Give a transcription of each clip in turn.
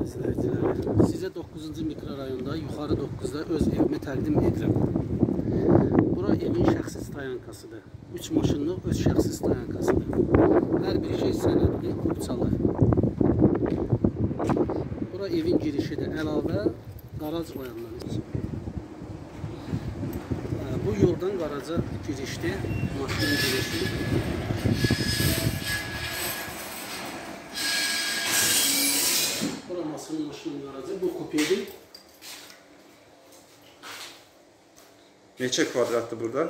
izləyiciləri. Sizə 9-cu mikrorayonda, yuxarı 9-da öz evimi təqdim edirəm. Bura evin şəxsi stayankasıdır. 3 maşınlıq öz şəxsi stayankasıdır. Hər bir şey sənədli, qupçalı. Bura evin girişidir. Əlavə qaraj qoyanlar üçün. Bu yoldan qaraja girişdir. Maşının girişi. Bura maşının qarajı. Bu kupedir. Neçə kvadratdır burada?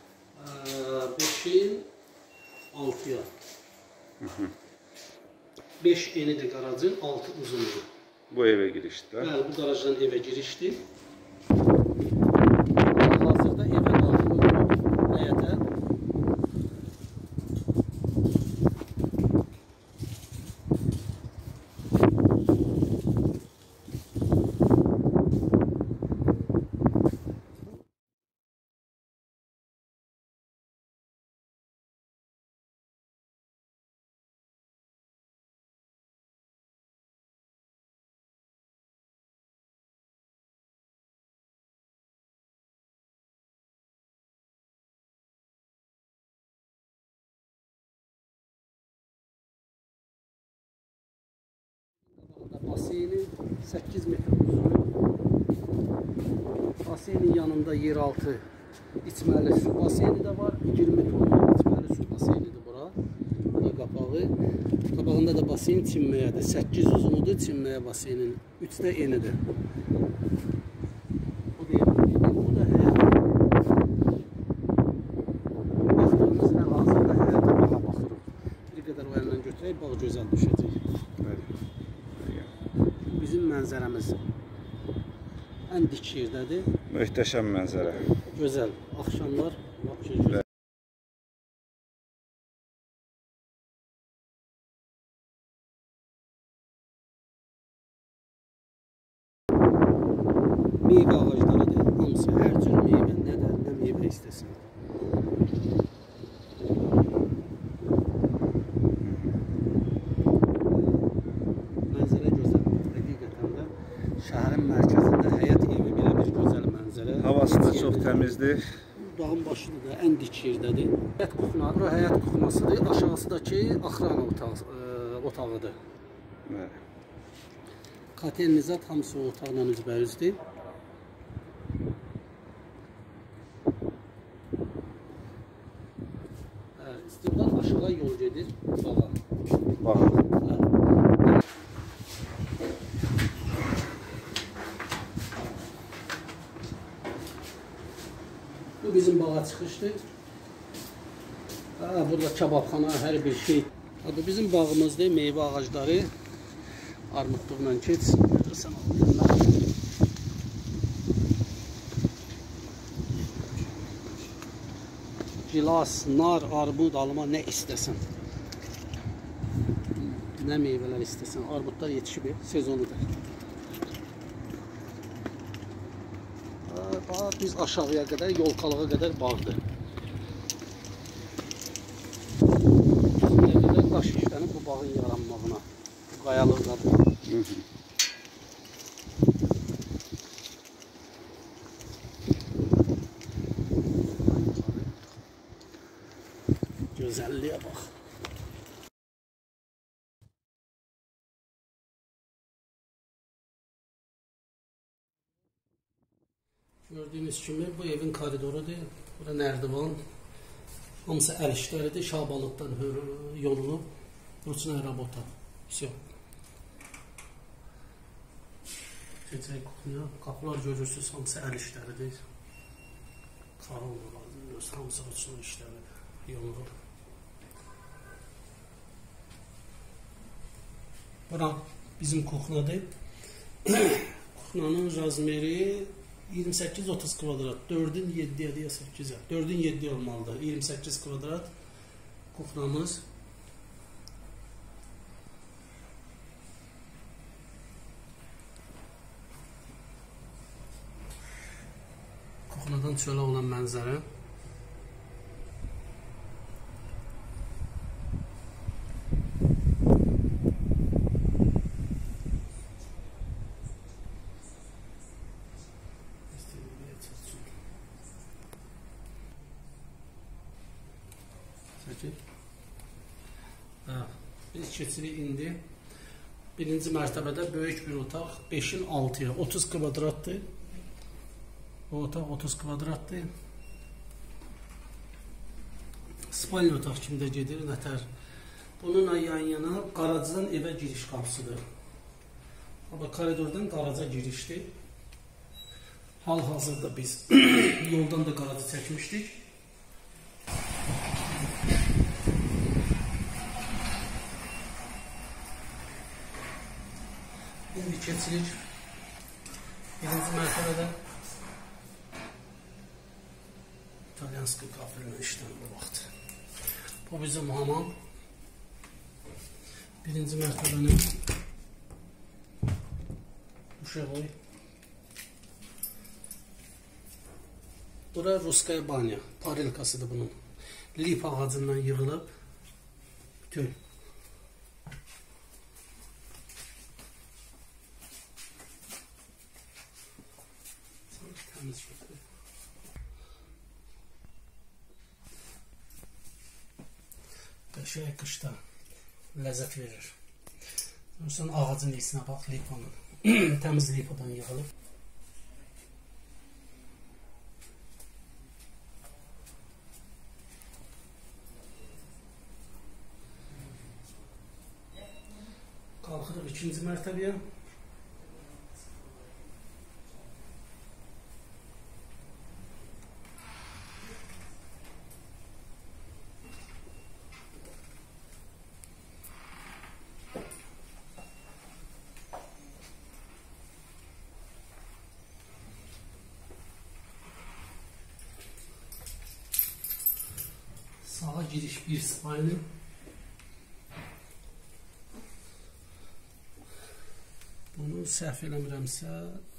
5'in 6'ya. 5 enidir garajın, 6 uzunluğu. Bu eve girişdir. Bəli, bu garajdan eve girişdir. Hazırda evə daxil oluruq həyətə. Baseyni 8 metr uzun. Baseynin yanında yeraltı içməli su baseyni də var. 20 tonluq içməli su baseynidir bura. Bu da qapağı. Qabağında da baseyn çinməyədir. 8 uzunudur çinməyə baseynin. 3 də enidir. Bu da həyat. Baxdığımız hal-hazırda həyata bağa baxırıq. Bir qədər o yandan götürək, bağ gözəl düşəcək. Bizim mənzərəmiz ən dik yerdədir. Möhtəşəm mənzərə. Gözəl. Axşamlar gözəl. Meyvə ağaclarıdır. Hamısı hər cür meyvə, nə meyvə istəsin. Şəhərin mərkəzində həyət evi belə bir gözəl mənzərə. Havası da çox təmizdir. Dağın başıdır da, ən dik yerdədir. Bura həyət kuxnasıdır. Aşağısındakı axrana otağıdır. Katelnizat hamısı o otaqla üzbəyüzdür. İstiqlal aşağı yol gedir bağa. Bağa. Bu bizim bağa çıxışdır. Burada kababxana, hər bir şey. Bu bizim bağımızdır, meyvə ağacları. Armudluqla keç. Gilas, nar, armud, alma nə istəsən. Nə meyvələr istəsən. Armudlar yetişib, sezonudur. Biz aşağıya qədər, yolkalığa qədər bağdır. Üstüne qədər daş işlənib bu bağın yaranmağına, bu qayalıqdadır. Gözəlliyə bax. Gördüğünüz kimi bu evin koridorudur. Burada nərdivan. Hamısı əl işləridir. Şabalıqdan yolunub. Ruçinaya rabota. Все. Keçək kuxuya. Qapılar görürsünüz. Hamısı əl işləridir. Karollar. Hamısı ruçinaya işləridir. Yolunub. Bura bizim kuxunadır. Kuxunanın razmeri 28-30 kvadrat, 4'ün 7'ye diye 8'e. 4'ün 7 olmalıdır. 28 kvadrat kuxnamız. Kuxnadan çölə olan mənzərə. Peki. Biz keçirik indi. Birinci mərtəbədə böyük bir otaq, 5-in 6-ya, 30 kvadratdır. Bu otaq 30 kvadratdır. Spalni otaq kimdə gedir, nətər? Bununla yan-yana qaracıdan evə giriş qapısıdır. Ama koridordan qaraca girişdir. Hal-hazırda biz yoldan da qaracı çəkmişdik. İndi keçirik birinci mərtəbədə İtalyanski kafirlə işləm bu vaxt. Bu bizim hamam. Birinci mərtəbənin uşaqoy. Bura Ruskaya banya, parilkasıdır bunun. Lip ağacından yığılıb bütün. Təmiz götürür. Qəşəng qışda ləzzət verir. Sən ağacın iyisinə bax, lipanın. Təmiz lipadan yığılıb. Qalxırıq ikinci mərtəbəyə. Sağa giriş bir spalni. Bunu səhv eləmirəmsə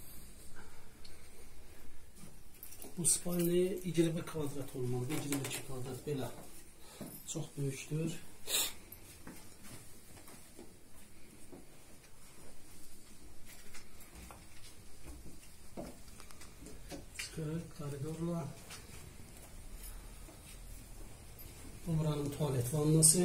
bu spalni 20 kvadrat olmalıdır. 22 kvadrat belə. Çox böyükdür. Çıxırıq koridorla. Bu buranın tuvalet vannası.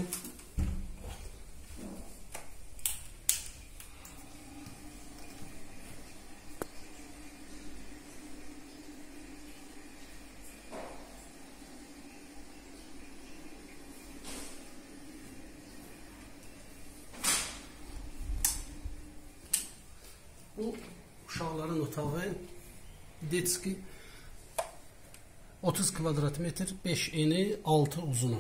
Bu uşaqların otağı. Detski 30 kvadrat metr, 5 eni, 6 uzunu.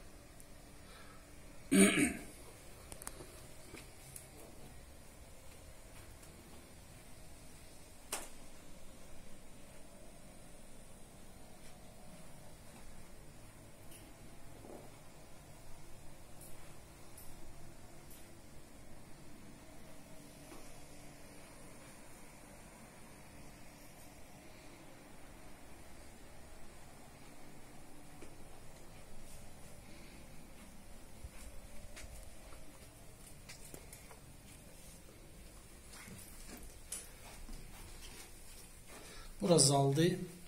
Burası zaldır.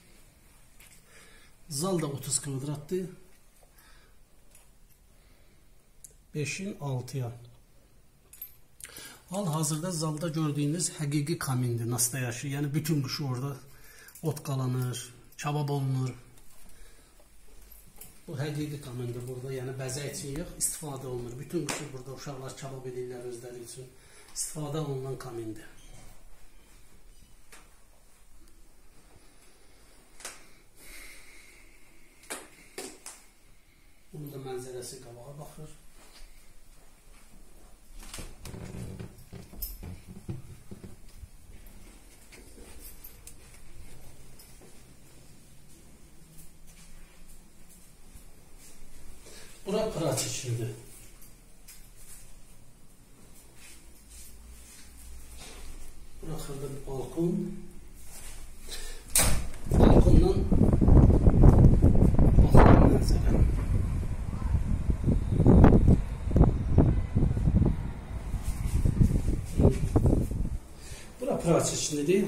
Zal da 30 kvadratdır. 5'in 6'ya. Hal-hazırda zalda gördüğünüz həqiqi kamindir, nastayaşı. Yəni bütün qışı orada ot qalanır, kabab olunur. Bu həqiqi kamindir burada. Yəni bəzək üçün yox, istifadə olunur. Bütün qışı burada uşaqlar kabab edirlər özləri üçün. İstifadə olunan kamindir. Bunun da mənzərəsi qabağa baxır. Bura pıraç içindir. Bura xırda bir balkon. Balkondan baxılan mənzərə. Bura pıraç içindir.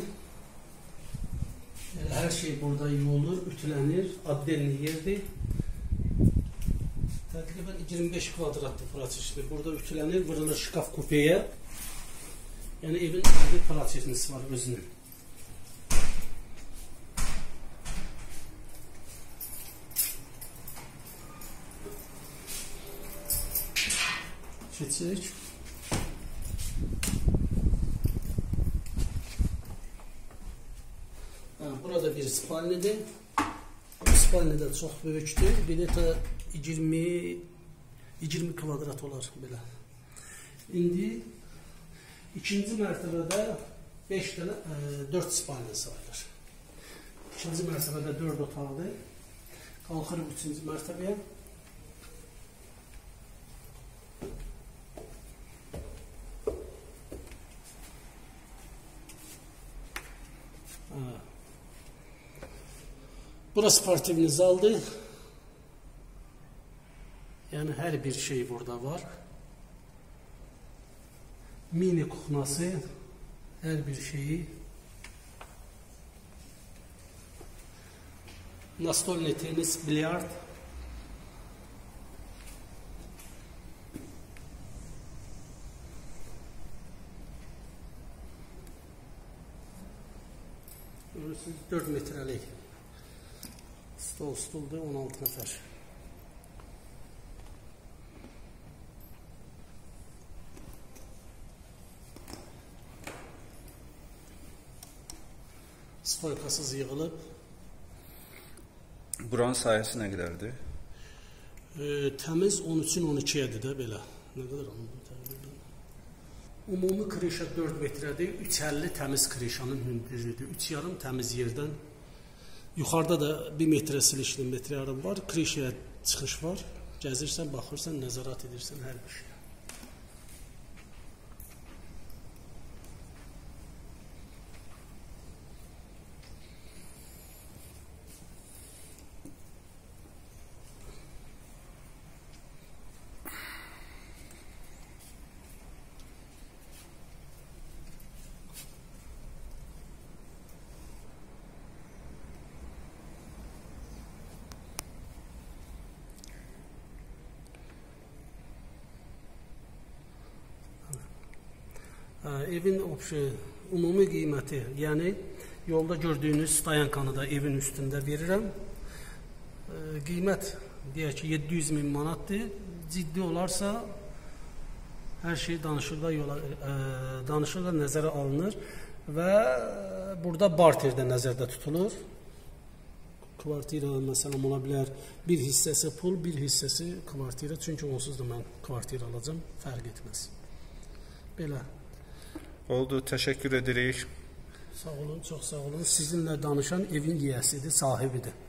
Her şey burada yuyulur, ütülənir, addelli yerdir. Təqribən 25 kvadratlı prosesdir. Burada ütülənir, vurulur şkaf kupeye. Yəni evin bir prosesisi var özünün. Keçək. Burada bir spalnidir. Spalni də çox böyükdür. Bir də 20 kvadrat olar belə. İndi ikinci mərtəbədə 4 spalni sayılır. İkinci mərtəbədə 4 otaqdır. Qalxırıq üçüncü mərtəbəyə. Burası sportivni zaldır. Yəni hər bir şey burada var. Mini kuxnası, hər bir şeyi. Настольный tenis, bilyard. Görürsünüz 4 metrelik. Stoldur 16 nəfər. Stoykasız yığılıb. Buranın sayəsi nə qədərdir? Təmiz 13-ün 12-yədir də belə. Nə qədər anladım təqribən. Ümumi krişa 4 metrədir. 3,50 təmiz krişanın hündürlüyüdür. 3,5 təmiz yerdən. Yuxarıda da 1 metrə silişli, metrə yarım var. Krişaya çıxış var. Gəzirsən, baxırsan, nəzarət edirsən hər bir şey. Evin ümumi qiyməti, yəni yolda gördüyünüz dayankanı da evin üstündə verirəm. Qiymət deyək ki 700 min manatdır. Ciddi olarsa hər şey danışıqla nəzərə alınır və burada barter də nəzərdə tutulur. Kvartira məsələn ola bilər, bir hissəsi pul, bir hissəsi kvartira. Çünki onsuz da mən kvartira alacağım, fərq etməz. Belə. Oldu, təşəkkür edirik. Sağ olun, çox sağ olun. Sizinlə danışan evin yiyəsidir, sahibidir.